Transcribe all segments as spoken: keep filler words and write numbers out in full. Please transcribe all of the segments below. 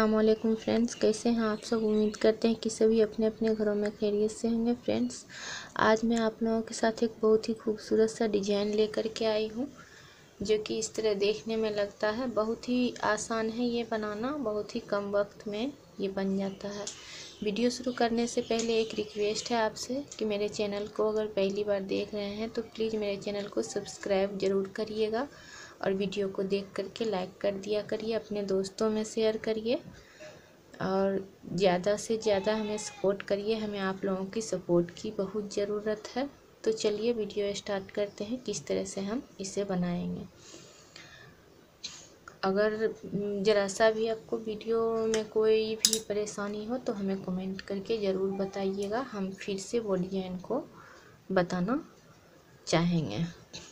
अस्सलाम वालेकुम फ्रेंड्स, कैसे हैं आप सब। उम्मीद करते हैं कि सभी अपने अपने घरों में खैरियत से होंगे। फ्रेंड्स, आज मैं आप लोगों के साथ एक बहुत ही खूबसूरत सा डिजाइन लेकर के आई हूँ, जो कि इस तरह देखने में लगता है। बहुत ही आसान है ये बनाना, बहुत ही कम वक्त में ये बन जाता है। वीडियो शुरू करने से पहले एक रिक्वेस्ट है आपसे कि मेरे चैनल को अगर पहली बार देख रहे हैं तो प्लीज़ मेरे चैनल को सब्सक्राइब ज़रूर करिएगा और वीडियो को देख करके लाइक कर दिया करिए, अपने दोस्तों में शेयर करिए और ज़्यादा से ज़्यादा हमें सपोर्ट करिए। हमें आप लोगों की सपोर्ट की बहुत ज़रूरत है। तो चलिए वीडियो स्टार्ट करते हैं, किस तरह से हम इसे बनाएंगे। अगर ज़रा सा भी आपको वीडियो में कोई भी परेशानी हो तो हमें कमेंट करके ज़रूर बताइएगा, हम फिर से वो डिज़ाइन को बताना चाहेंगे।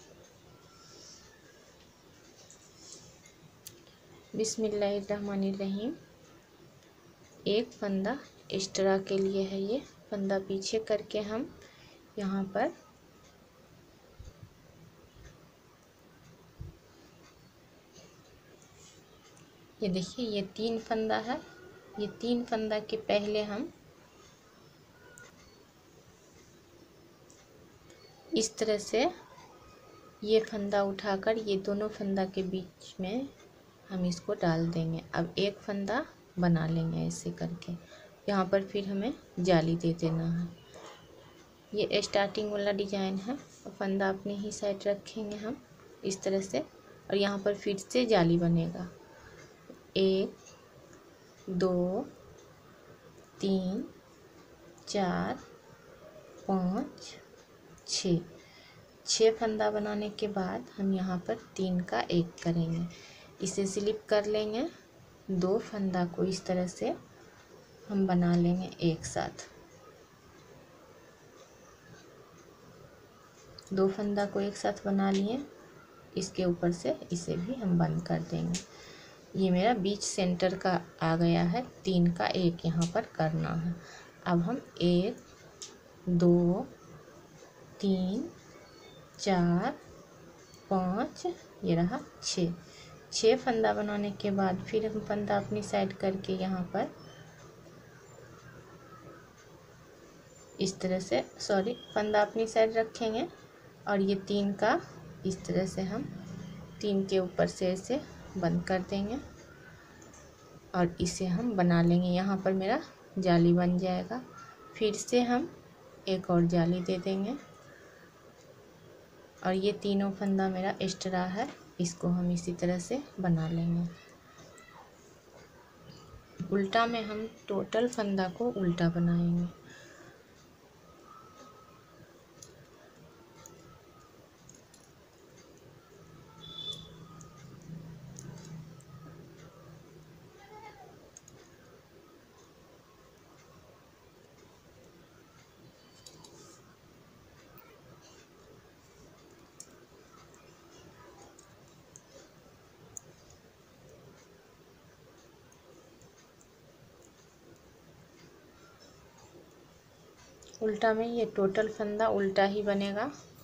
बिस्मिल्लाहिर्रहमानिर्रहीम। एक फंदा एक्स्ट्रा के लिए है, ये फंदा पीछे करके हम यहाँ पर ये देखिए, ये तीन फंदा है। ये तीन फंदा के पहले हम इस तरह से ये फंदा उठाकर ये दोनों फंदा के बीच में हम इसको डाल देंगे। अब एक फंदा बना लेंगे ऐसे करके, यहाँ पर फिर हमें जाली दे देना है। ये स्टार्टिंग वाला डिजाइन है। फंदा अपनी ही साइड रखेंगे हम इस तरह से, और यहाँ पर फिर से जाली बनेगा। एक, दो, तीन, चार, पाँच, छः। छः फंदा बनाने के बाद हम यहाँ पर तीन का एक करेंगे, इसे स्लिप कर लेंगे। दो फंदा को इस तरह से हम बना लेंगे एक साथ। दो फंदा को एक साथ बना लिए, इसके ऊपर से इसे भी हम बंद कर देंगे। ये मेरा बीच सेंटर का आ गया है। तीन का एक यहाँ पर करना है। अब हम एक, दो, तीन, चार, पाँच, ये रहा छः। छः फंदा बनाने के बाद फिर हम फंदा अपनी साइड करके यहाँ पर इस तरह से, सॉरी, फंदा अपनी साइड रखेंगे और ये तीन का इस तरह से हम तीन के ऊपर से इसे बंद कर देंगे और इसे हम बना लेंगे। यहाँ पर मेरा जाली बन जाएगा। फिर से हम एक और जाली दे देंगे और ये तीनों फंदा मेरा एक्स्ट्रा है, इसको हम इसी तरह से बना लेंगे। उल्टा में हम टोटल फंदा को उल्टा बनाएंगे। उल्टा में ये टोटल फंदा उल्टा ही बनेगा।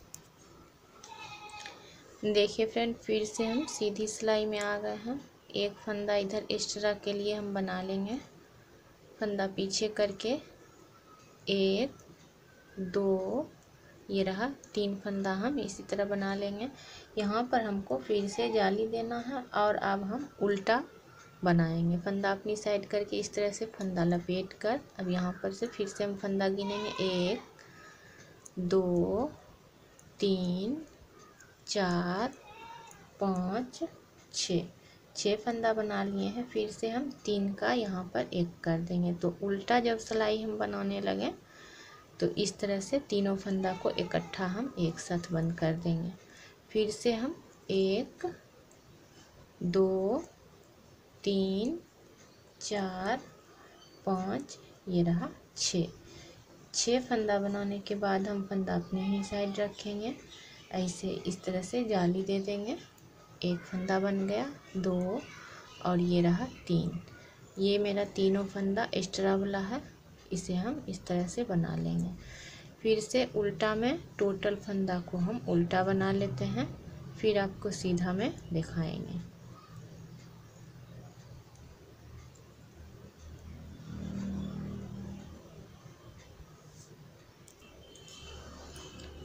देखिए फ्रेंड, फिर से हम सीधी सिलाई में आ गए हैं। एक फंदा इधर एक्स्ट्रा के लिए हम बना लेंगे। फंदा पीछे करके एक, दो, ये रहा तीन फंदा हम इसी तरह बना लेंगे। यहाँ पर हमको फिर से जाली देना है और अब हम उल्टा बनाएंगे। फंदा अपनी साइड करके इस तरह से फंदा लपेट कर अब यहाँ पर से फिर से हम फंदा गिनेंगे। एक, दो, तीन, चार, पाँच, छः। छः फंदा बना लिए हैं। फिर से हम तीन का यहाँ पर एक कर देंगे। तो उल्टा जब सिलाई हम बनाने लगे तो इस तरह से तीनों फंदा को इकट्ठा हम एक साथ बंद कर देंगे। फिर से हम एक, दो, तीन, चार, पाँच, ये रहा छः। छः फंदा बनाने के बाद हम फंदा अपने ही साइड रखेंगे, ऐसे इस तरह से जाली दे देंगे। एक फंदा बन गया, दो, और ये रहा तीन। ये मेरा तीनों फंदा एक्स्ट्रा वाला है, इसे हम इस तरह से बना लेंगे। फिर से उल्टा में टोटल फंदा को हम उल्टा बना लेते हैं, फिर आपको सीधा में दिखाएंगे।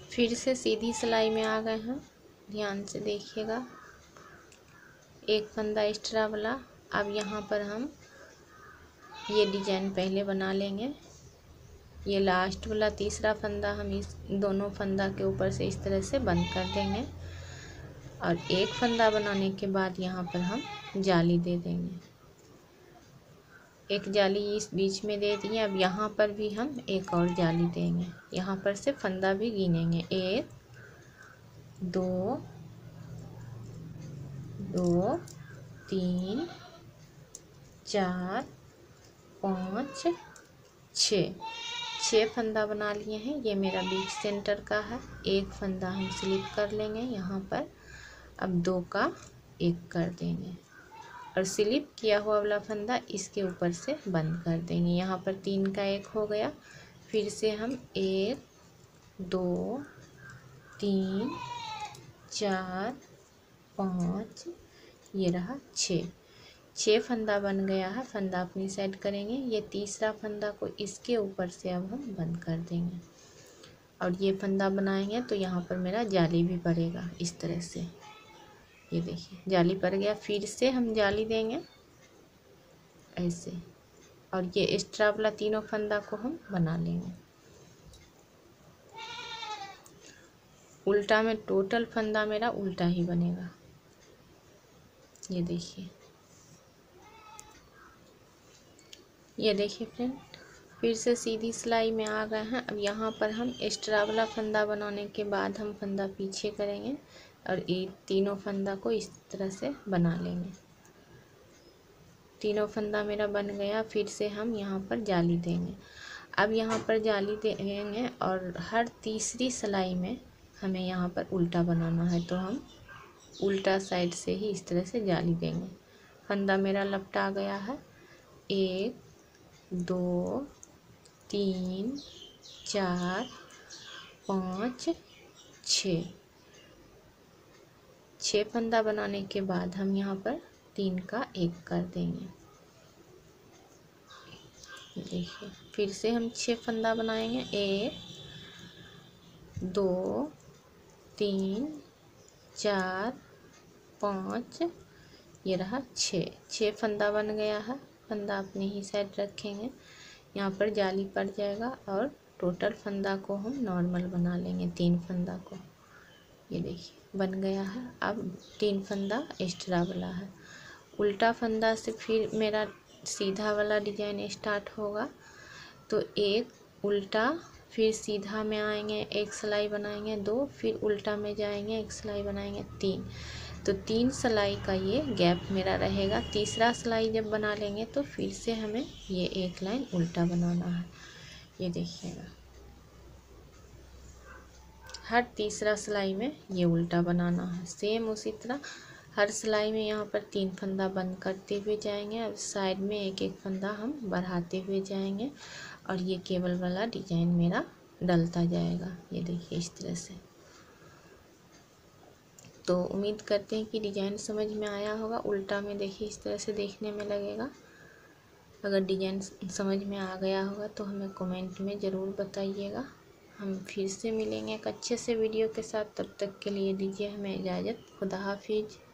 फिर से सीधी सिलाई में आ गए हैं, ध्यान से देखिएगा। एक फंदा एक्स्ट्रा वाला। अब यहाँ पर हम ये डिजाइन पहले बना लेंगे। ये लास्ट वाला तीसरा फंदा हम इस दोनों फंदा के ऊपर से इस तरह से बंद कर देंगे और एक फंदा बनाने के बाद यहाँ पर हम जाली दे देंगे। एक जाली इस बीच में दे दिए। अब यहाँ पर भी हम एक और जाली देंगे। यहाँ पर से फंदा भी गिनेंगे। एक, दो, दो, तीन, चार, पाँच, छः। छः फंदा बना लिए हैं। ये मेरा बीच सेंटर का है। एक फंदा हम स्लिप कर लेंगे यहाँ पर। अब दो का एक कर देंगे और स्लिप किया हुआ वाला फंदा इसके ऊपर से बंद कर देंगे। यहाँ पर तीन का एक हो गया। फिर से हम एक, दो, तीन, चार, पाँच, ये रहा छः। छः फंदा बन गया है। फंदा अपनी साइड करेंगे। ये तीसरा फंदा को इसके ऊपर से अब हम बंद कर देंगे और ये फंदा बनाएंगे तो यहाँ पर मेरा जाली भी पड़ेगा इस तरह से। ये देखिए जाली पड़ गया। फिर से हम जाली देंगे ऐसे और ये एक्स्ट्रा वाला तीनों फंदा को हम बना लेंगे। उल्टा में टोटल फंदा मेरा उल्टा ही बनेगा। ये देखिए, ये देखिए फ्रेंड, फिर से सीधी सिलाई में आ गए हैं। अब यहाँ पर हम एक्स्ट्रा वाला फंदा बनाने के बाद हम फंदा पीछे करेंगे और ये तीनों फंदा को इस तरह से बना लेंगे। तीनों फंदा मेरा बन गया। फिर से हम यहाँ पर जाली देंगे। अब यहाँ पर जाली देंगे और हर तीसरी सिलाई में हमें यहाँ पर उल्टा बनाना है तो हम उल्टा साइड से ही इस तरह से जाली देंगे। फंदा मेरा लपटा गया है। एक, दो, तीन, चार, पाँच, छः। छः फंदा बनाने के बाद हम यहाँ पर तीन का एक कर देंगे। देखिए फिर से हम छः फंदा बनाएंगे। एक, दो, तीन, चार, पाँच, ये रहा छः। छः फंदा बन गया है। फंदा अपनी ही साइड रखेंगे। यहाँ पर जाली पड़ जाएगा और टोटल फंदा को हम नॉर्मल बना लेंगे। तीन फंदा को ये देखिए बन गया है। अब तीन फंदा एक्स्ट्रा वाला है। उल्टा फंदा से फिर मेरा सीधा वाला डिजाइन स्टार्ट होगा तो एक उल्टा, फिर सीधा में आएंगे, एक सिलाई बनाएंगे, दो, फिर उल्टा में जाएंगे, एक सिलाई बनाएंगे, तीन। तो तीन सिलाई का ये गैप मेरा रहेगा। तीसरा सिलाई जब बना लेंगे तो फिर से हमें ये एक लाइन उल्टा बनाना है। ये देखिएगा हर तीसरा सिलाई में ये उल्टा बनाना है। सेम उसी तरह हर सिलाई में यहाँ पर तीन फंदा बंद करते हुए जाएंगे और साइड में एक एक फंदा हम बढ़ाते हुए जाएंगे और ये केबल वाला डिजाइन मेरा डलता जाएगा। ये देखिए इस तरह से। तो उम्मीद करते हैं कि डिजाइन समझ में आया होगा। उल्टा में देखिए इस तरह से देखने में लगेगा। अगर डिजाइन समझ में आ गया होगा तो हमें कमेंट में ज़रूर बताइएगा। हम फिर से मिलेंगे एक अच्छे से वीडियो के साथ। तब तक के लिए दीजिए हमें इजाज़त। खुदा हाफिज।